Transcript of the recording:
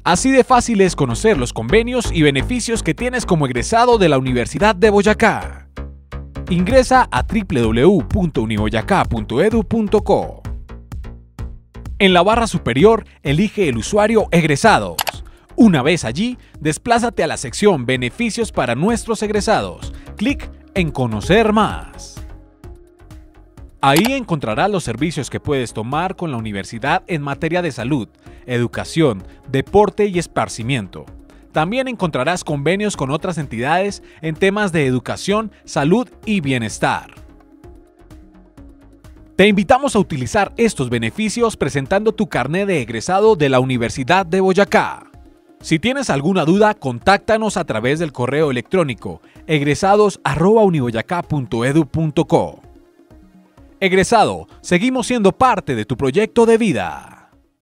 Así de fácil es conocer los convenios y beneficios que tienes como egresado de la Universidad de Boyacá. Ingresa a www.uniboyacá.edu.co. En la barra superior, elige el usuario Egresados. Una vez allí, desplázate a la sección Beneficios para nuestros egresados. Clic en Conocer más. Ahí encontrarás los servicios que puedes tomar con la universidad en materia de salud, educación, deporte y esparcimiento. También encontrarás convenios con otras entidades en temas de educación, salud y bienestar. Te invitamos a utilizar estos beneficios presentando tu carné de egresado de la Universidad de Boyacá. Si tienes alguna duda, contáctanos a través del correo electrónico egresados@uniboyacá.edu.co. Egresado, seguimos siendo parte de tu proyecto de vida.